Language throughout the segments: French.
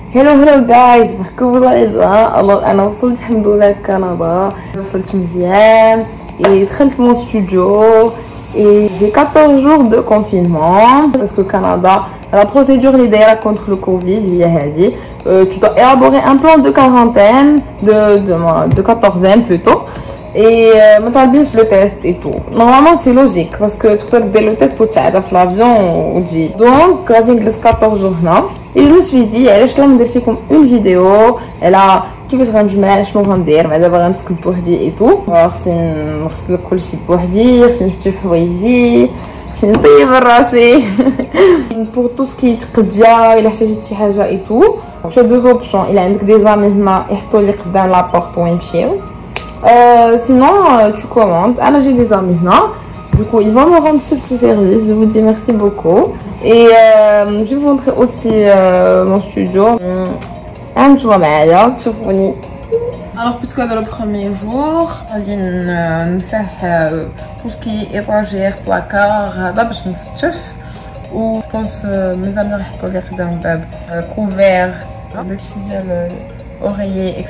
Hello guys, j'espère que vous allez bien. Alors انا وصلت الحمد لله لكندا. وصلت مزيان et دخلت mon studio et j'ai 14 jours de confinement parce que Canada la procédure اللي دايره contre le Covid هي هذه. Tu dois élaborer un plan de quarantaine de 14 plutôt. Et مطالبينش le test et tout. Normalement c'est logique parce que tu peux faire le test وتعرف في l'avion وتجي. Donc غادي نجلس 14 jours هنا. Et je me suis dit علاش لا ندير فيكم une vidéo على كيفاش غنجمع شنو غندير مع دابا غنسكن بوحدي et tout. خصني نغسل كلشي بوحدي، خصني نشتي حوايجي، خصني نطيب راسي. Pour tout ce qui est تقديه الا احتاجيت شي حاجه et tout. Tu as deux options. الا عندك دي زامي هنا يحطوا لي قدام لابورط ويمشيو. Sinon, tu commandes. Alors, j'ai des amis là. Du coup, ils vont me rendre ce petit service. Je vous dis merci beaucoup. Et je vais vous montrer aussi mon studio. Un petit moment, alors, puisque c'est le premier jour, j'ai une tout ce qui est étagère, placard, d'abord je me chef. Ou je pense mes amis ont les couvert, avec oreiller, etc.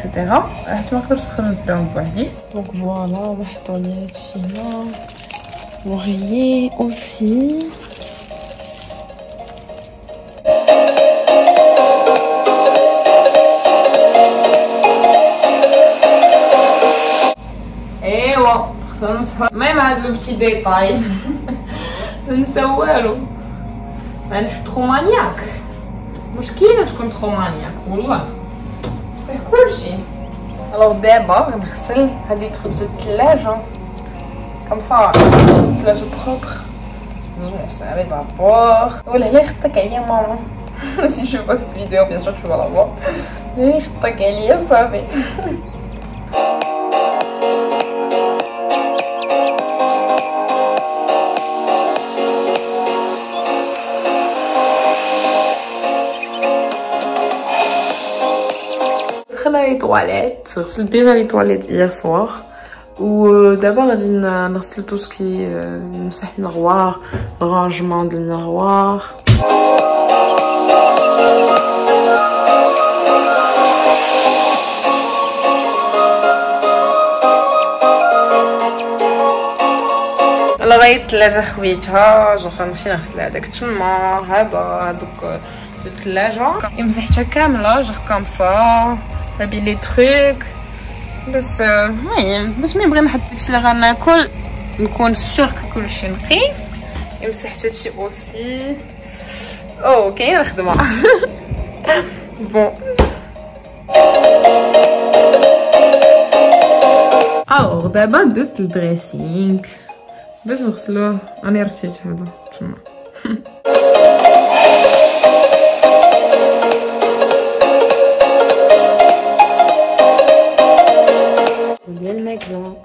Donc voilà, on va retourner chez nous. Oreiller aussi. Et ouais, même avec le petit détail. Je ne sais où elle est. Je suis trop maniaque. مش كيف تكون trop maniaque والله. كلشي. الوغ دابا غنغسل هادي تدخل الثلاجه كمصا الثلاجه بروبر نسالي دابور ولا هي خطك عليا ماما. Si je vois cette vidéo bien sûr tu vas la voir. هي خطك عليا صافي. les toilettes, غسلت déjà les toilettes hier soir ou d'abord غادي نغسل tout ce qui نمسح المغوار الرانجمون ديال المغوار. الا غايت الثلاجه خويتها جو غنمشي نغسل هذاك تما هذوك الثلاجه مسحتها كامله جو كوم سا نبي لي تروك باش المهم باش ملي نبغي نحط داكشي اللي غناكل نكون سور كلشي نقي. مسحت هادشي اوسي او كاينه الخدمه. بون الوغ دابا دزت الدريسينغ باش نغسلوه. راني رشيت هذا تما. ديال الماكله.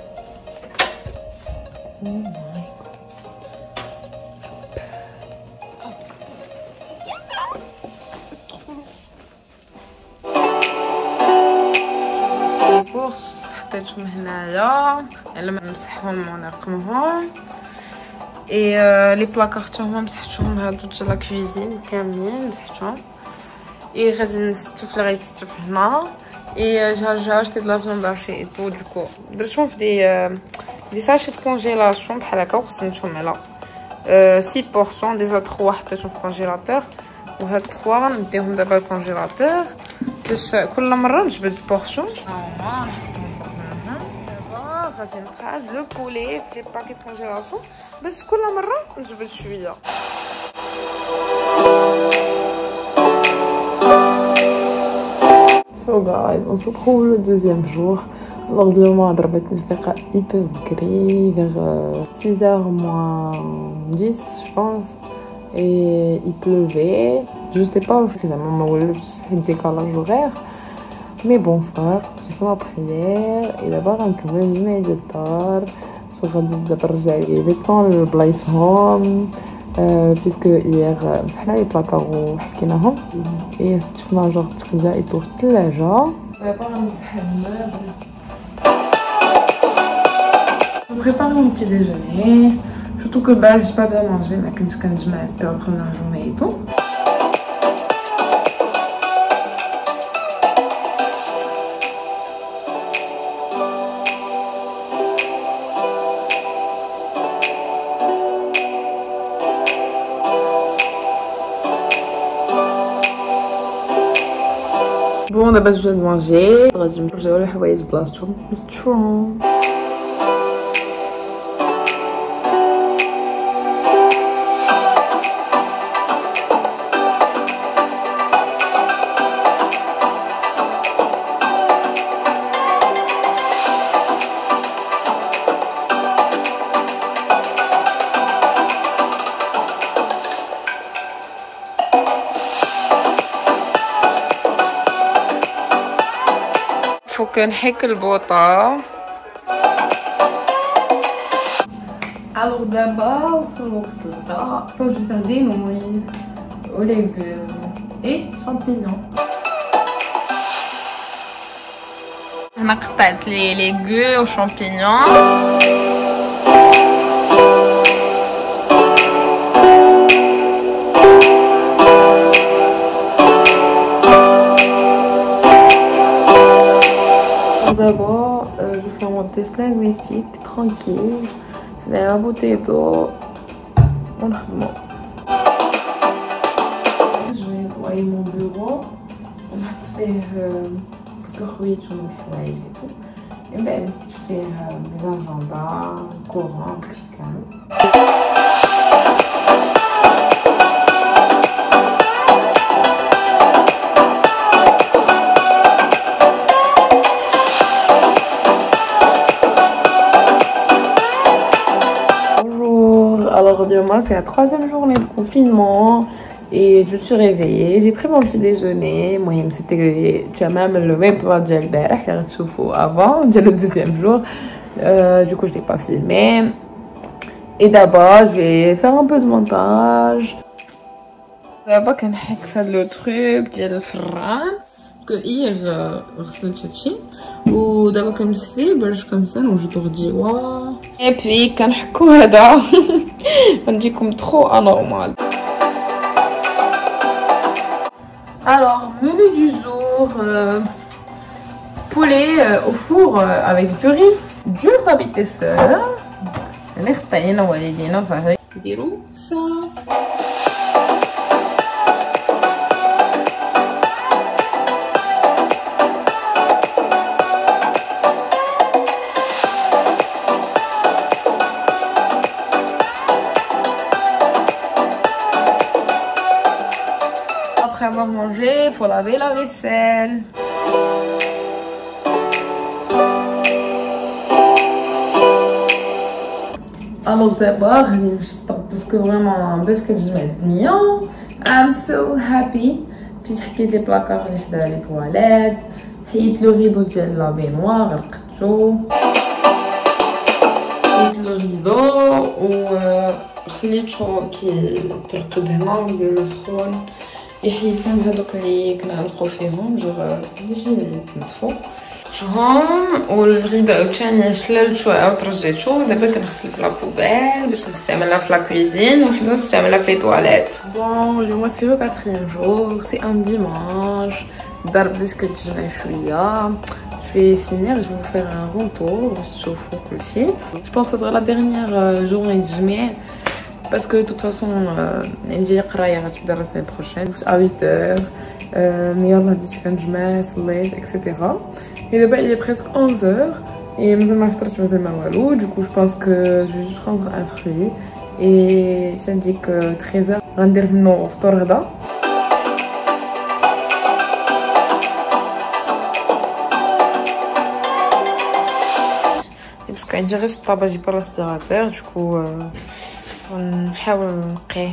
الكورس حطيتهم هنايا على ما نمسحهم ونرقمهم. اي لي بلاكارت هما مسحتهم هادو ديال لا كويزين كاملين مسحتهم. اي غادي نستف اللي غيتستف هنا. Et j'ai acheté de la viande hachée et tout, du coup. درتهم في دي ساشي de congélation بحال هكا وخصنتهم على 6 portions. ديجا 3 حطيتهم في الكونجيلاتور وهاد 3 غنديهم دابا الكونجيلاتور باش كل مره نجبد بورسيون. هما نحطهم فوق منها. دابا غادي نقعد لو بولي في باكيت كونجيلاسيون باش كل مره نجبد شويه. So guys, on se retrouve le deuxième jour. Alors demain, ضربتني الفيقة hyper بكري vers 6h moins 10 je pense. Et il pleuvait. Je sais pas finalement le décalage horaire. Mais bon frère, j'ai fait ma prière et d'abord نكمل جناي الدار باش غادي دابا نرجع لي طون لبلايصهم. puisque hier مسحنا لي بلاكار وحكيناهم et شفنا جوغ تخرجا يطور الثلاجه. دابا غنمسح الموبل. Je prépare mon petit déjeuner. Surtout que bah j'ai pas bien mangé, mais quand je mange, c'était la première journée et tout. Bon, d'abord je viens de manger. غادي نرجعوا للحوايج بلاصتهم. مستشفون. faut كنحك البوطة. Alors d'abord وصل وقت الغداء. Je vais faire des nouilles aux légumes et champignons. هنا قطعت لي légumes و champignons. D'abord, je vais faire mon test linguistique tranquille. Je vais la bouteille d'eau. Je vais nettoyer mon bureau. On va faire parce que oui, tu me et tout. Et bien, si tu fais mes agendas, courant, chicken. Alors demain c'est la 3e journée de confinement et je me suis réveillée, j'ai pris mon petit déjeuner. Moi c'était même le même plat de البارح اللي غتشوفوا avant le 2e jour. Du coup je l'ai pas filmé. Et d'abord je vais faire un peu de montage. D'abord كنحك في هذا لو truc ديال الفران que hier غسلت هادشي ودابا كنمسح باش كنمسح نوجدو غديوه. اي بي كنحكو هذا غنجيكم trop anormal. Alors menu du jour, poulet au four avec du riz dur d'habitesseur. اللي خطينا والدينا صافي نديرو ça. Après avoir mangé, il faut laver la vaisselle. Alors d'abord, parce que vraiment, dès que je mets bien, I'm so happy. Puis j'ai des placards dans les toilettes. J'ai le rideau de la baignoire, le rideau ou خليته كي طرقت هنا ولا سخون يحيد لهم هذوك اللي كنا نلقو فيهم جوغ ماشي يتنظفو شهم والغيدو عاوتاني شللتو عاود رجيتو دابا كنغسل في لابوبيل باش نستعملها في لاكوزين وحده نستعملها في طواليت. بون اليوم سي لو 4e jour, c'est un dimanche. دار بديت كتجمع شويه. Je vais finir, je vais vous faire un retour je pense que ce sera la dernière journée de juillet parce que de toute façon نجي قرايه غتبدا la semaine prochaine à 8h. mais يلا بديت كنجمع صليت etc. et d'abord il est presque 11h et مازال ما فطرت مازال ما والو. du coup je pense que je vais juste prendre un fruit et ça dit que 13h غندير منه فطور غدا. عندي غير الطابه جيب الاسبيراتور دوكو نحاول نقيه.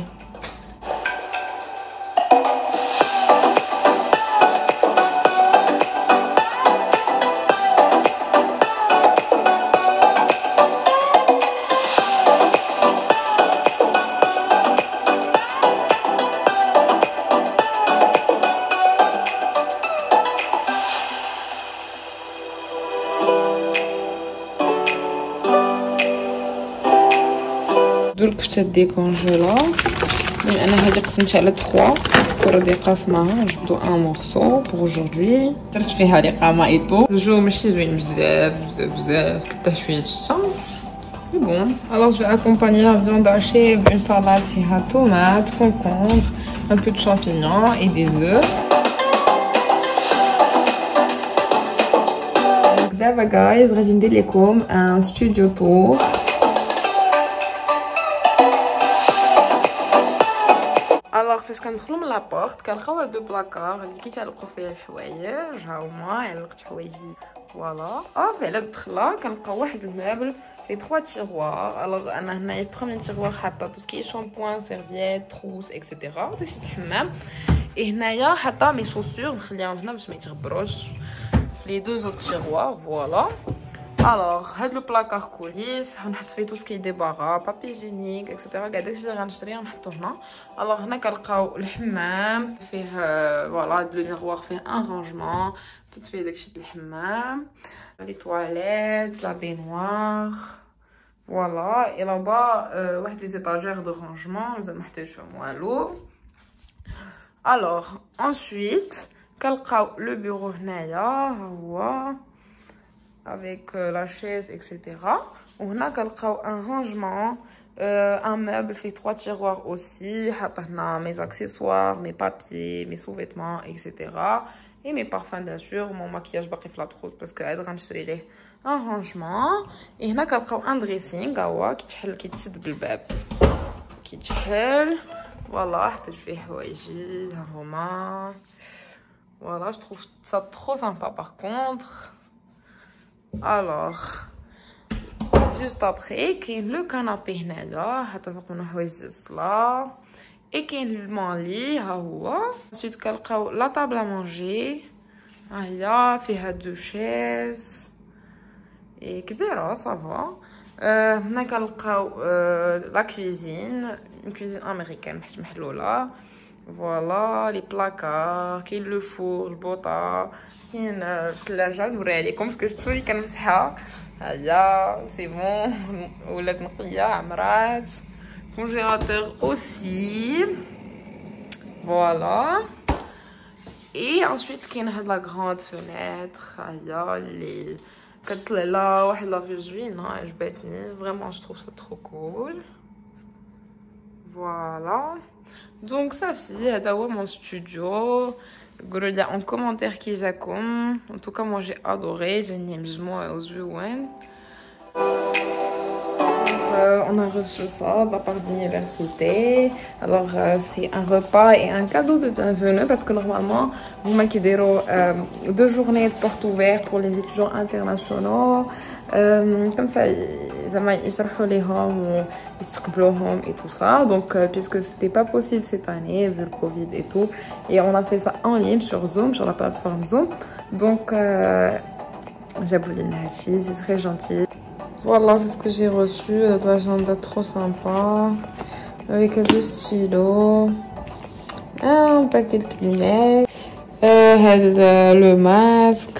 درك ديكونجيلا يعني انا هذه قسمتها على 3 كره ديال قاسماها جبدو ان مورسو بوغ اجوردي درت فيها لي قمايطو الجو ماشي زوين بزاف بزاف بزاف كتا شويه الشتا مي بون. alors je vais accompagner la viande hachée d'une salade فيها tomate, concombre, un peu de champignons et des œufs. دابا guys غادي ندير لكم un studio tour. الوغ فاش كندخلو من لابورت كنلقاو هاد 2 بلاكار اللي كيتعلقوا فيه الحوايج. ها هما علقت حوايجي فوالا. في على الدخله كنلقاو واحد المابل في 3 تيغوار. الوغ انا هنايا في بروميير تيغوار حاطه تو سكي شامبوان سيرفييت تروس اكسيتيرا داكشي د الحمام. هنايا حاطه مي شوسور نخليهم هنا باش ما يتغبروش في لي دو زوت تيغوار فوالا. الوغ هاد لو بلاكار كوليس غنحط فيه تو سكي ديبارا بابي جينيك اكسيتيرا كاع داكشي اللي غنشري غنحطو هنا. الوغ هنا كنلقاو الحمام فيه فوالا هاد لو ميغوار فيه ان رانجمون حطيت فيه داكشي د الحمام لي تواليت لا بينوار فوالا. اي لابا واحد لي زيتاجير دو رانجمون مازال محتاج فيهم والو. الوغ انsuite كنلقاو لو بيرو هنايا ها هو avec la chaise etc. وهنا كنلقاو un rangement un meuble fait 3 tiroirs aussi حاطه هنا mes accessoires mes papiers mes sous-vêtements etc. et mes parfums bien sûr. mon maquillage باقي في لا تروس باسكو عاد غنشري ليه un rangement. et هنا كنلقاو un dressing ها هو كيتحل كيتسد بالباب كيتحل فوالا. حطيت فيه حوايجي ها هما فوالا. je trouve ça trop sympa par contre. Alors, juste après, كاين لو كانابي هنايا حتى فوق منو حوايج الصلاة. et كاين المونلي ها هو. ensuite كنلقاو لا طابل ا مونجي ها هي فيها 2 شيز اي كبيرة صافا. هنا كنلقاو لا كويزين كويزين امريكان حيت محلولة فوالا. لي بلاكار كاين لو فور البوطه كاين الثلاجه نوريها لكم باسكو شفتو لي كنمسحها ها هي سي بون ولات نقيه عمرات. كونجيلاتور اوسي فوالا. اي انsuite كاين هاد لا غراند فونيتر ها هي اللي كتطلع لها واحد لا فيو زوينه عجبتني فريمون. جو تروف سا ترو كول فوالا. دونك صافي هذا هو مون ستوديو. قولوا لي en commentaire كي جاكم. en tout cas moi j'ai adoré جاني مجموع وزوين. on a reçu ça de la part de l'université. alors c'est un repas et un cadeau de bienvenue parce que normalement هما كيديروا 2 journées de portes ouvertes pour les étudiants internationaux comme ça زعما يشرحوا ليهم ويستقبلوهم et tout ça. donc puisque c'était pas possible cette année vu le Covid et tout et on a fait ça en ligne sur Zoom sur la plateforme Zoom. donc j'avoue c'est très gentil. Voilà, c'est ce que j'ai reçu. L'agenda trop sympa. Avec 2 stylos. Un paquet de Kleenex. Le masque.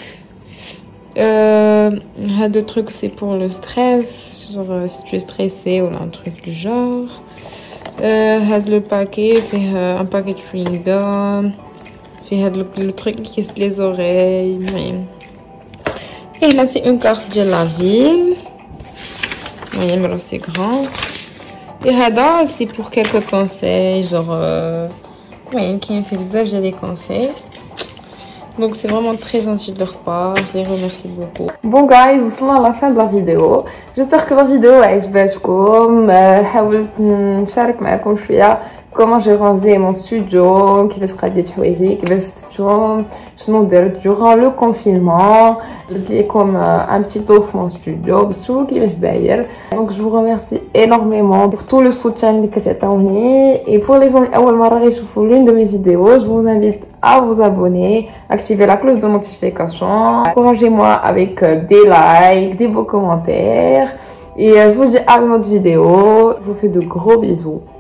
Le truc, c'est pour le stress. Genre, si tu es stressé ou un truc du genre. Le paquet, fait un paquet de chewing gum. Fait le truc qui casse les oreilles. Et là, c'est une carte de la ville. Oui, mais là c'est grand. Et Hada, c'est pour quelques conseils, genre, oui, qui me fait bizarre, j'ai des conseils. Donc c'est vraiment très gentil de leur part, je les remercie beaucoup. Bon guys, وصلنا à la fin de la vidéo. J'espère que la vidéo عجبتكم. حاولت نشارك معكم شوية comment j'ai rangé mon studio, كيفاش قاديت حوايجي كيفاش سبتهم شنو درت durant le confinement. درت لكم un petit tour في mon studio باش تشوفوا كيفاش داير. donc je vous remercie énormément pour tout le soutien اللي كتعطوني. et pour les gens اول مره غيشوفوا l'une de mes vidéos, je vous invite à vous abonner, activer la cloche de notification, encouragez-moi avec des likes, des beaux commentaires et je vous dis à une autre vidéo. Je vous fais de gros bisous.